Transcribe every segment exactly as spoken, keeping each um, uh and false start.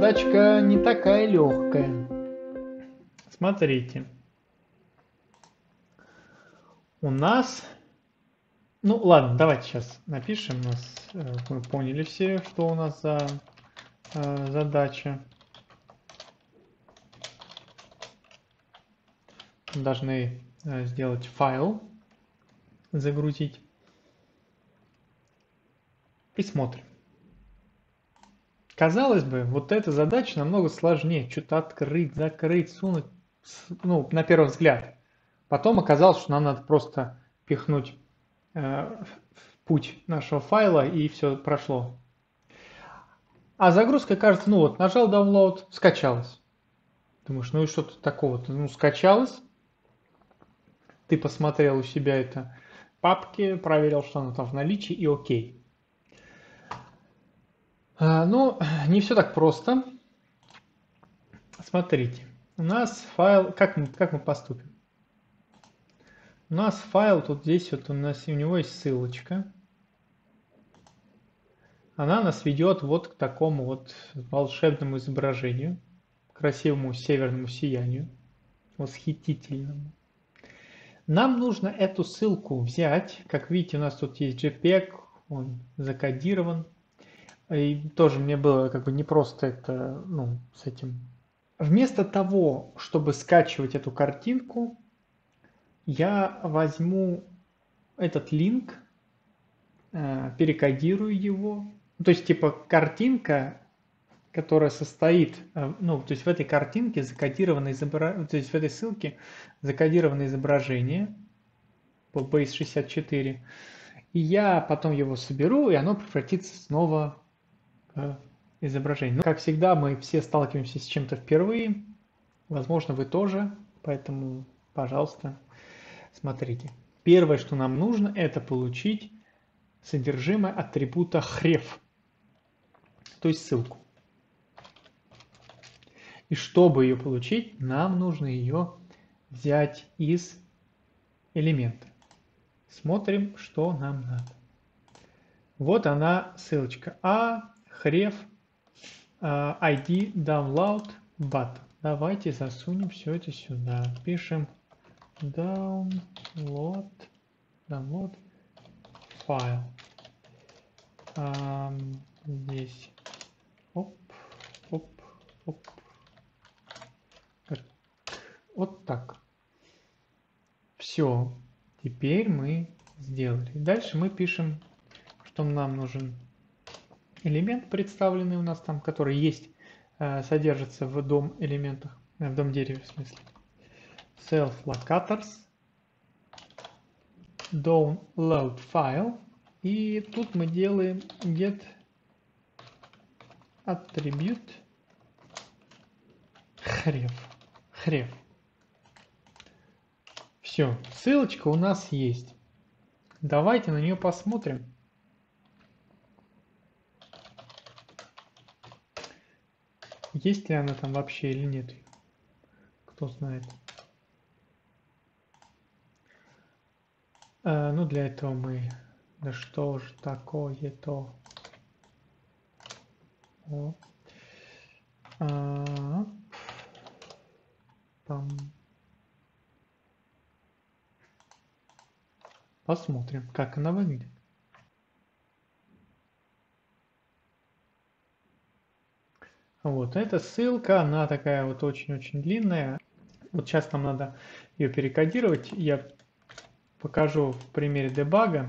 задачка не такая легкая. Смотрите. У нас... Ну ладно, давайте сейчас напишем. У нас, мы поняли все, что у нас за э, задача. Должны э, сделать файл, загрузить. И смотрим. Казалось бы, вот эта задача намного сложнее. Что-то открыть, закрыть, сунуть. Ну, на первый взгляд. Потом оказалось, что нам надо просто пихнуть э, в путь нашего файла, и все прошло. А загрузка, кажется, ну вот, нажал download, скачалось. Думаешь, ну и что тут такого-то? Ну, скачалось. Ты посмотрел у себя это в папке, проверил, что оно там в наличии, и окей. А, ну, не все так просто. Смотрите, у нас файл, как мы, как мы поступим? У нас файл, тут здесь вот у нас, у него есть ссылочка. Она нас ведет вот к такому вот волшебному изображению, красивому северному сиянию, восхитительному. Нам нужно эту ссылку взять. Как видите, у нас тут есть JPEG, он закодирован. И тоже мне было как бы непросто это, ну, с этим. Вместо того, чтобы скачивать эту картинку, я возьму этот линк, перекодирую его. То есть, типа, картинка, которая состоит, ну, то есть в этой картинке закодировано изображение, то есть в этой ссылке закодировано изображение по бейс шестьдесят четыре. И я потом его соберу, и оно превратится снова в изображение. Ну, как всегда, мы все сталкиваемся с чем-то впервые. Возможно, вы тоже. Поэтому, пожалуйста, смотрите. Первое, что нам нужно, это получить содержимое атрибута href, то есть ссылку. И чтобы ее получить, нам нужно ее взять из элемента. Смотрим, что нам надо. Вот она ссылочка. А href uh, ай ди download button. Давайте засунем все это сюда. Пишем download, download файл. Um, здесь. Оп, оп, оп. Вот так. Все. Теперь мы сделали. Дальше мы пишем, что нам нужен элемент, представленный у нас там, который есть, содержится в дом элементах, в дом дереве в смысле. Self locators, download file, и тут мы делаем get attribute href. href. Все, ссылочка у нас есть. Давайте на нее посмотрим. Есть ли она там вообще или нет? Кто знает. А, ну, для этого мы... Да что ж такое-то? О. А, там. Посмотрим, как она выглядит. Вот, эта ссылка, она такая вот очень-очень длинная. Вот сейчас нам надо ее перекодировать. Я покажу в примере дебага.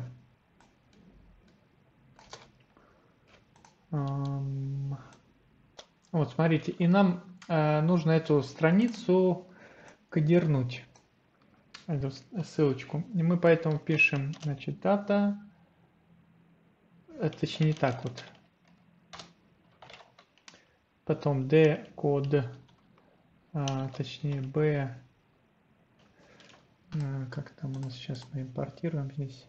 Вот, смотрите, и нам э, нужно эту страницу кодирнуть, эту ссылочку. И мы поэтому пишем, значит, дата, точнее не так вот. Потом d код, а, точнее b, а, как там у нас сейчас мы импортируем здесь,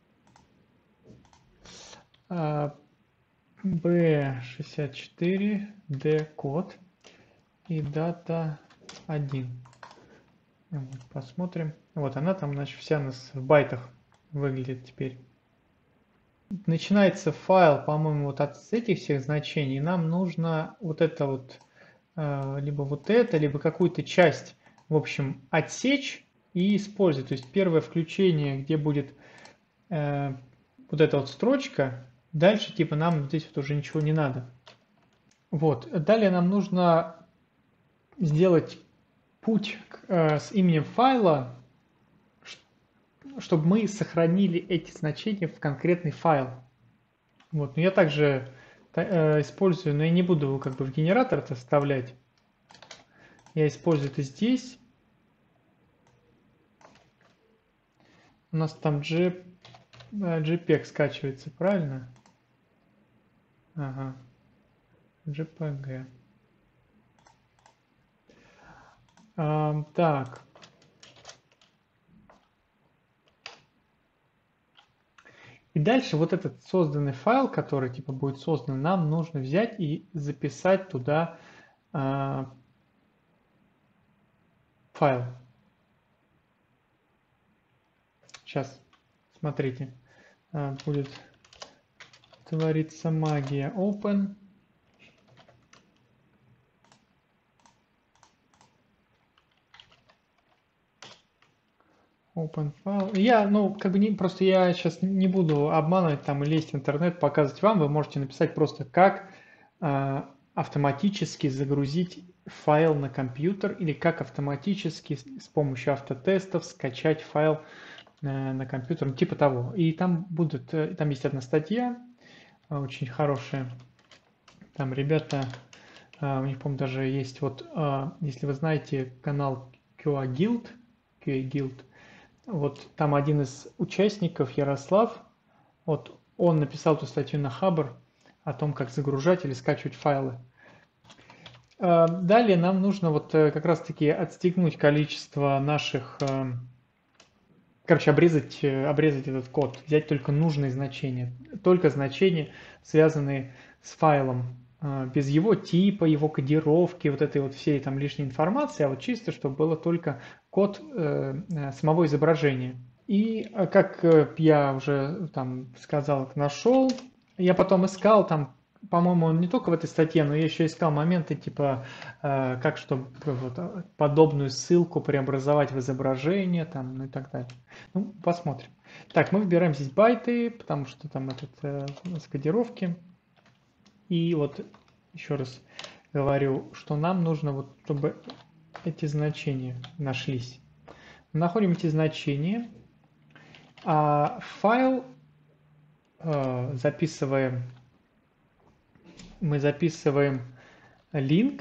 а, би шестьдесят четыре, d код и дата один. Вот, посмотрим. Вот она там, значит, вся у нас в байтах выглядит теперь. начинается файл, по-моему, вот от этих всех значений. Нам нужно вот это вот, э, либо вот это, либо какую-то часть, в общем, отсечь и использовать. То есть первое включение, где будет э, вот эта вот строчка, дальше типа нам здесь вот уже ничего не надо. Вот. Далее нам нужно сделать путь э, с именем файла, чтобы мы сохранили эти значения в конкретный файл. Вот. Но я также э, использую, но я не буду его как бы в генератор это вставлять. Я использую это здесь. У нас там G, JPEG скачивается, правильно? Ага. JPG. А, так. И дальше вот этот созданный файл, который типа будет создан, нам нужно взять и записать туда а, файл. Сейчас, смотрите, а, будет твориться магия. Open. Open файл. Я, ну, как бы не, просто я сейчас не буду обманывать там и лезть в интернет, показывать вам. Вы можете написать просто, как а, автоматически загрузить файл на компьютер или как автоматически с помощью автотестов скачать файл на, на компьютер, ну, типа того. И там будут, там есть одна статья, очень хорошая. Там ребята, у них, по-моему, даже есть вот, если вы знаете канал кью эй Guild, кью эй Guild, вот там один из участников, Ярослав, вот он написал эту статью на Хабр о том, как загружать или скачивать файлы. Далее нам нужно вот как раз-таки отстегнуть количество наших, короче, обрезать, обрезать этот код, взять только нужные значения, только значения, связанные с файлом, без его типа, его кодировки, вот этой вот всей там лишней информации, а вот чисто, чтобы было только код э, самого изображения. И как я уже там сказал, нашел, я потом искал там, по-моему, не только в этой статье, но я еще искал моменты типа, э, как чтобы вот, подобную ссылку преобразовать в изображение там, ну и так далее. Ну, посмотрим. Так, мы выбираем здесь байты, потому что там этот, э, с кодировки. И вот еще раз говорю, что нам нужно, вот, чтобы эти значения нашлись. Находим эти значения, а файл э, записываем, мы записываем link,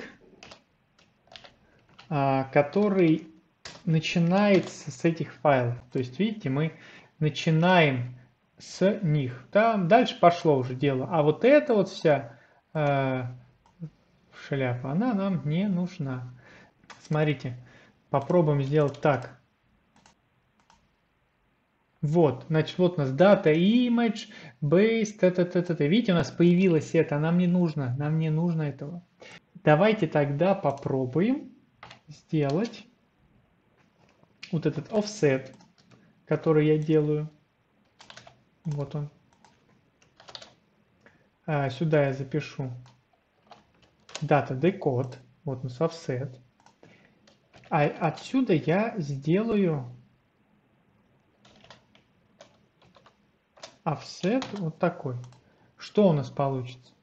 э, который начинается с этих файлов. То есть, видите, мы начинаем с них. Там дальше пошло уже дело. А вот эта вот вся э, шляпа, она нам не нужна. Смотрите, попробуем сделать так. Вот, значит, вот у нас data image, base, т-т-т-т. Видите, у нас появилось это, нам не нужно, нам не нужно этого. Давайте тогда попробуем сделать вот этот offset, который я делаю. Вот он. А, сюда я запишу data decode, вот у нас offset. А отсюда я сделаю offset вот такой. Что у нас получится?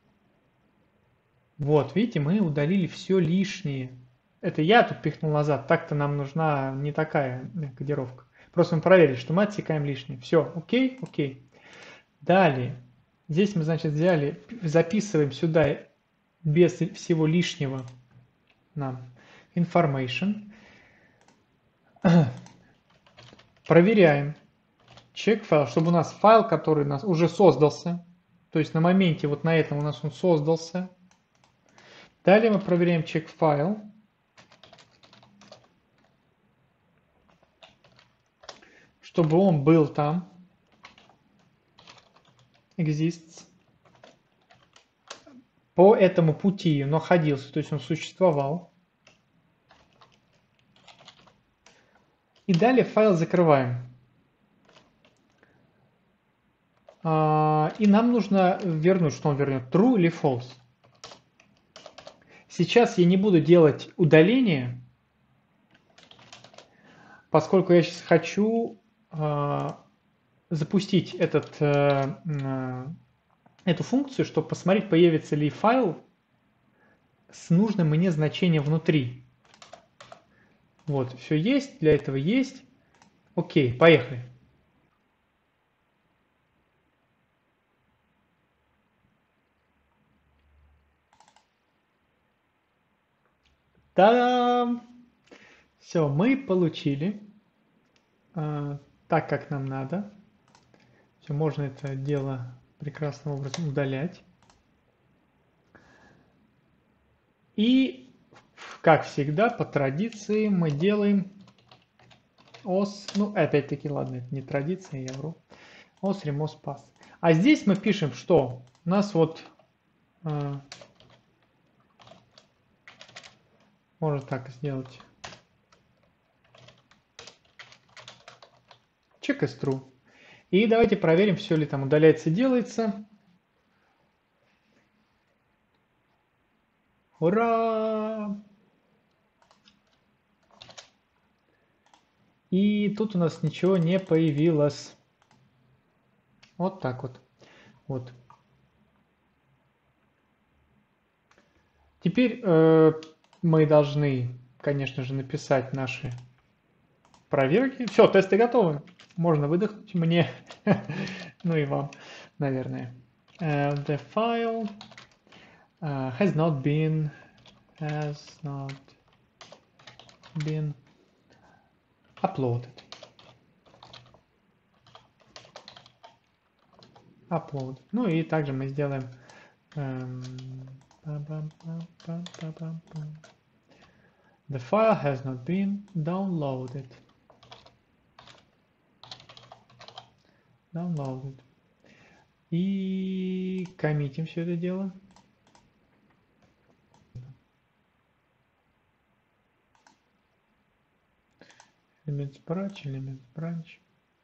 Вот, видите, мы удалили все лишнее. Это я тут пихнул назад. Так-то нам нужна не такая кодировка. Просто мы проверили, что мы отсекаем лишнее. Все, окей, окей. Далее. Здесь мы, значит, взяли, записываем сюда без всего лишнего нам information. Проверяем. Check файл, чтобы у нас файл, который у нас уже создался. То есть на моменте вот на этом у нас он создался. Далее мы проверяем check файл. Чтобы он был там. Exists. По этому пути он находился, то есть он существовал. И далее файл закрываем. А, и нам нужно вернуть, что он вернет, true или false. Сейчас я не буду делать удаление, поскольку я сейчас хочу а, запустить этот, а, а, эту функцию, чтобы посмотреть, появится ли файл с нужным мне значением внутри. Вот, все есть, для этого есть. Окей, поехали. Та-дам! Все, мы получили э, так, как нам надо. Все, можно это дело прекрасным образом удалять. И, как всегда, по традиции мы делаем ос, ну, опять-таки, ладно, это не традиция, я вру, ос ремос пас. А здесь мы пишем, что у нас вот, э, можно так сделать, check is true. И давайте проверим, все ли там удаляется, делается. Ура! И тут у нас ничего не появилось. Вот так вот. Вот. Теперь э, мы должны, конечно же, написать наши проверки. Все, тесты готовы. Можно выдохнуть мне, ну и вам, наверное. Uh, the file uh, has not been has not been uploaded. Upload. Ну и также мы сделаем um, the file has not been downloaded. Downloaded. И коммитим все это дело. Elements branch, elements branch.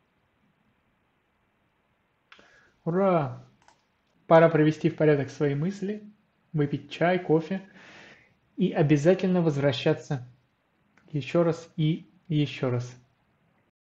Ура! Пора привести в порядок свои мысли, выпить чай, кофе и обязательно возвращаться еще раз и еще раз.